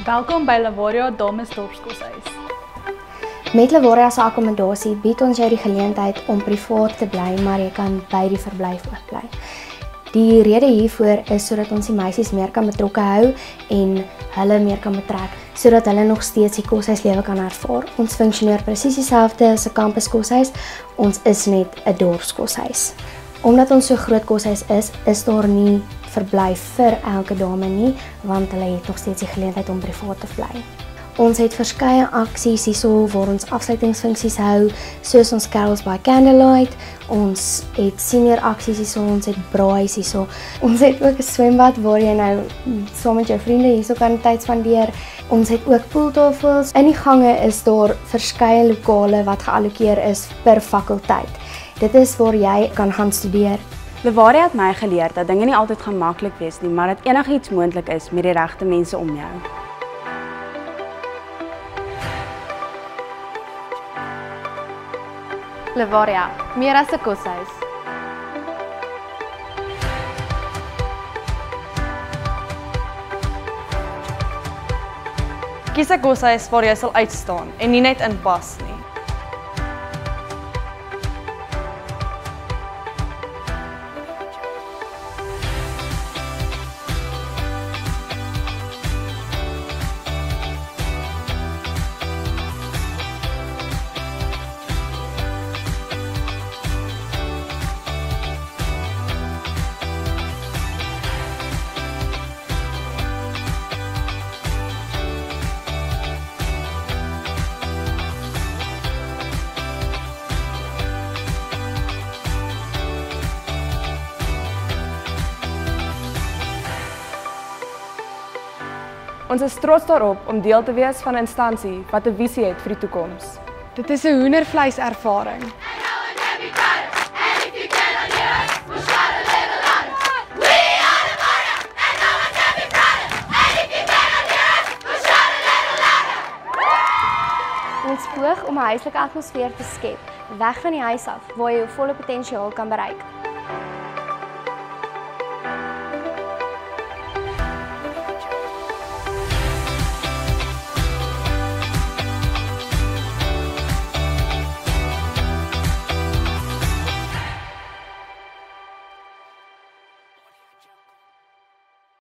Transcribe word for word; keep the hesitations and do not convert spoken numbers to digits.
Welkom by Lavaria Dames Dorpskoshuis. Met Lavaria se akkommodasie bied ons jou die geleentheid om privaat te bly, maar jy kan by die verblyf ook bly. Die rede hiervoor is sodat ons die meisies meer kan betrokke hou en hulle meer kan betrek, sodat hulle nog steeds die koshuislewe kan ervaar. Ons funksioneer presies dieselfde as 'n kampuskoshuis. Ons is net 'n dorpskoshuis. Omdat ons so groot koshuis is, is daar nie verblyf vir elke dame nie, want hulle het nog steeds die geleentheid om privaat te bly. Ons het verskeie aksies hierso waar ons afsluitingsfunksies hou, soos ons Carols by Candlelight, ons het senior aksies hierso, ons het braais hierso. Ons het ook 'n swembad waar jy nou saam met jou vriende hierso kan tyd spandeer. Ons het ook pooltafels. In die gange is daar verskeie lokale wat geallokeer is per fakulteit. Dit is waar jy kan gaan studeer. Lavaria het my geleer dat dinge nie altyd gaan maklik wees nie, maar dat enigiets moontlik is met die regte mense om jou. Lavaria, meer as 'n koshuis. Kies 'n koshuis waar jy sal uitstaan en nie net inpas nie. Ons is trots daarop om deel te wees van 'n instansie wat 'n visie het vir die toekoms. Dit is 'n hoendervleiservaring. Ons poog om 'n huislike atmosfeer te skep, weg van die huis af, waar jy jou volle potensiaal kan bereik.